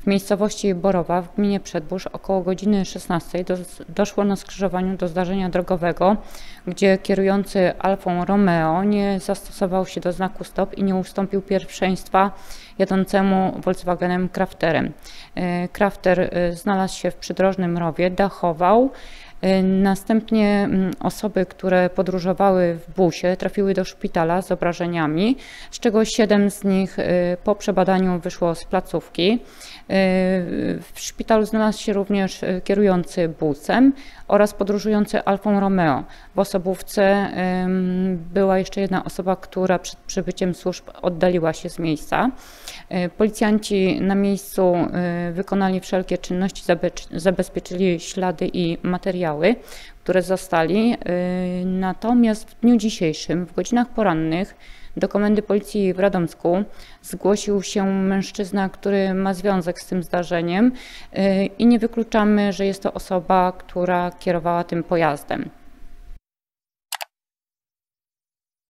W miejscowości Borowa w gminie Przedbórz około godziny 16 doszło na skrzyżowaniu do zdarzenia drogowego, gdzie kierujący Alfą Romeo nie zastosował się do znaku stop i nie ustąpił pierwszeństwa jadącemu Volkswagenem Crafterem. Crafter znalazł się w przydrożnym rowie, dachował. Następnie osoby, które podróżowały w busie, trafiły do szpitala z obrażeniami, z czego 7 z nich po przebadaniu wyszło z placówki. W szpitalu znalazł się również kierujący busem oraz podróżujący Alfą Romeo. W osobówce była jeszcze jedna osoba, która przed przybyciem służb oddaliła się z miejsca. Policjanci na miejscu wykonali wszelkie czynności, zabezpieczyli ślady i materiały, które zostali. Natomiast w dniu dzisiejszym, w godzinach porannych, do Komendy Policji w Radomsku zgłosił się mężczyzna, który ma związek z tym zdarzeniem i nie wykluczamy, że jest to osoba, która kierowała tym pojazdem.